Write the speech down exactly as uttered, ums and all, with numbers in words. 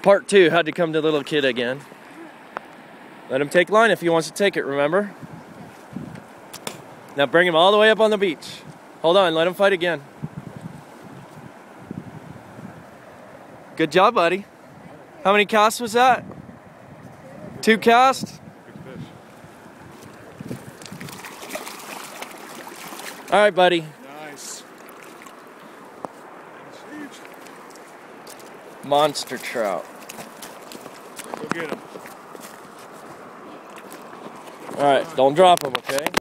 Part two, had to come to the little kid again. Let him take line if he wants to take it, remember? Now bring him all the way up on the beach. Hold on, let him fight again. Good job, buddy. How many casts was that? Two casts? All right, buddy. Nice. Monster trout. Go get him. All right, don't drop him, okay?